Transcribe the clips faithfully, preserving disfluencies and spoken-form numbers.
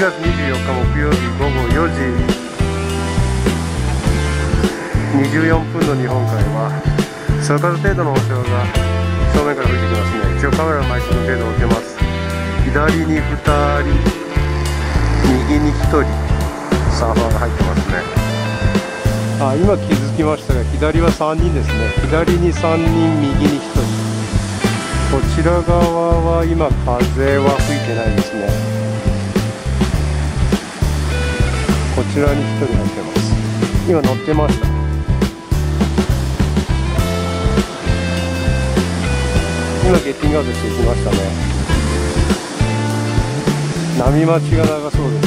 ちがつにじゅうよっか木曜日ごごよじにじゅうよんぷんの日本海はそよ風程度の潮が正面から吹いてきますね。一応カメラの前に程度置けます。左にふたり、右にひとりサーファーが入ってますね。あ、今気づきましたが、左はさんにんですね。左にさんにん、右にひとり。こちら側は今風は吹いてないですね。こちらにひとり入ってます。今乗ってました。今ゲッティングアウトしていきましたね。波待ちが長そうです。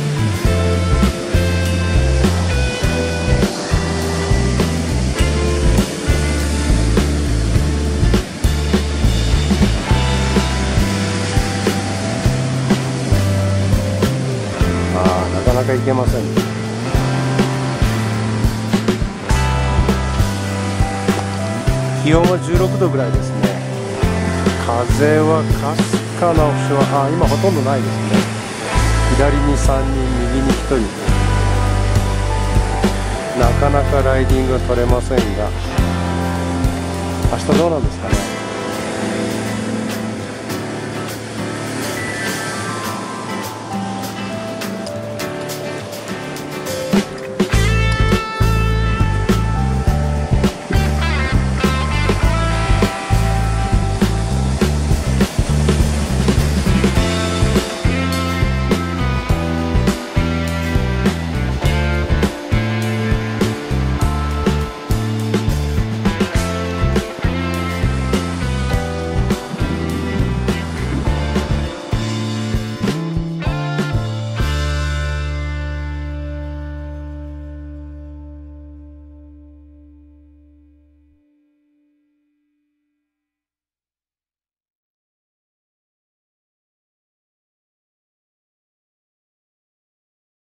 ああ、なかなか行けませんね。気温はじゅうろくどぐらいですね。風はかすかなオフショア、あ、今ほとんどないですね。左にさんにん、右にひとり。なかなかライディングが取れませんが、明日どうなんですかね。